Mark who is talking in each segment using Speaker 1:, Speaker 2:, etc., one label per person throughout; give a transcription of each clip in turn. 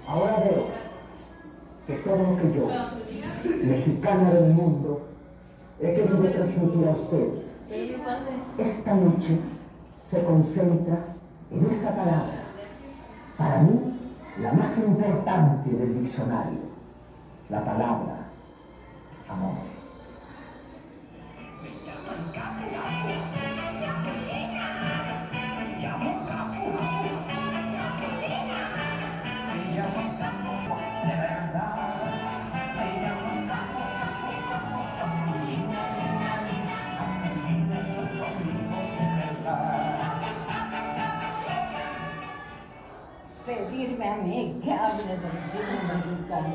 Speaker 1: Ahora veo que todo lo que yo, mexicana del mundo, he querido transmitir a ustedes, esta noche se concentra en esa palabra, para mí, la más importante del diccionario, la palabra amor.
Speaker 2: Pedirme a mí que hable del cine mexicano.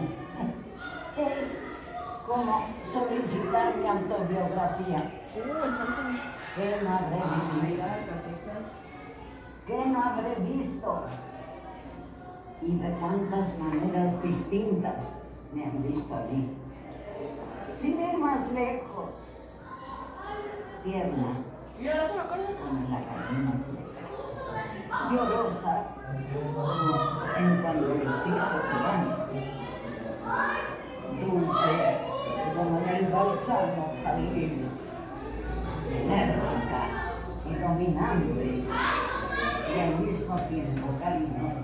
Speaker 2: Como solicitar mi autobiografía. ¿Qué no habré vivido? ¿Qué no habré visto? Y de cuántas maneras distintas me han visto a mí. Sin ir más lejos, tierna, como la gallina llorosa, en cuanto los hijos se van, dulce, como el bálsamo jalil, enérgica y dominante, y al mismo tiempo cariñosa.